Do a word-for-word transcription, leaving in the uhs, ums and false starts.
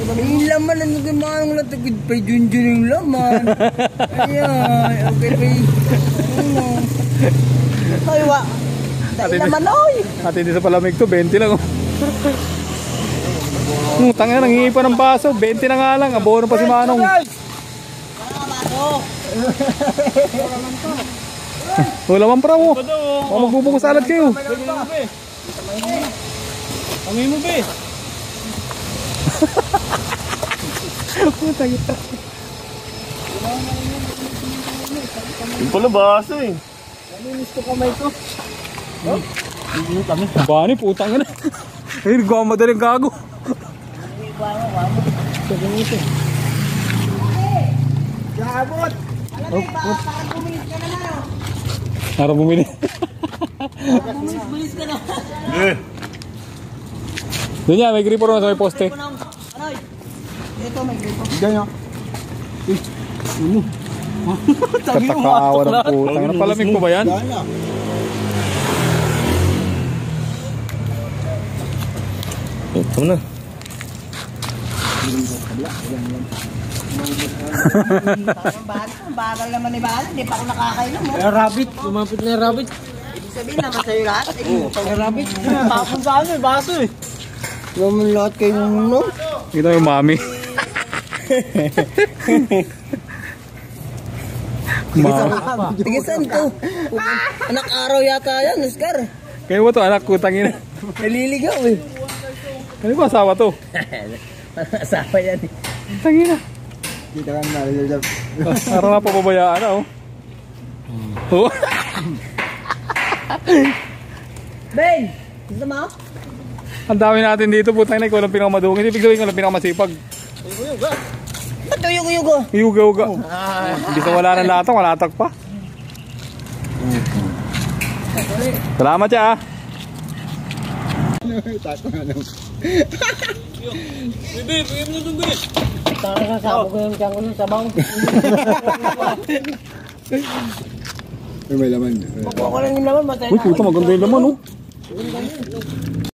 Yung laman na nagimang latagid pa junjun yung laman. Ayan, okay pa ano. Ay, wa. Dahil naman oy. At hindi sa palamig to, twenty lang oh. Hmm, tanga na, nangingipa ng baso, twenty na nga lang, abono pa si Manong. Wala man pra mo. O magbubukong salad kayo. Pangin mo be. Yung pala baso eh. Naminis ko kamay ko. Oh? Yung kami. Bani, putang na. Ay, gawa madaling gago. Gabot! Alam mo, parang bumilis ka na na. Para bumili. Bumilis ka na. Eh. Doon niya, may gripper na sa may poste. Aray! Ito may gripper. Ganyan. Katakaawa ng putang. Napalamig ko ba yan? Ito na. Ang bagal naman ni Bagal. Hindi pa ako nakakainom mo. Kaya rabbit. Lumapit na yung rabbit. Ibig sabihin naman sa'yo lahat. Kaya rabbit. Tapon sa ano eh. Baso eh. Naman lahat kayo nung Ito yung mami. Mami. tigisan to. Anak araw yata yan, Oscar. Kaya mo to anak ko, tangina. Naliligaw eh. Ano ba asawa to? Asawa yan eh. Tangina. Kita ka na naliligaw. Parang napapabayaan na oh. Oh. Ben! Gusto mo? Ang dami natin dito, putang na, ikaw lang pinakamadungin. Ibig sabihin ko lang pinakamasipag. Ba't yung yugo? Iuga-uga. Hindi sa wala ng latang, walatak pa. Salamat siya ah. Bebe, bigyan mo na itong be. Tara sasabog ko yung tiyan ko sa sabaw. May laman. Makuha ko lang yung laman, matay Uy, na. puta, maganda yung laman oh.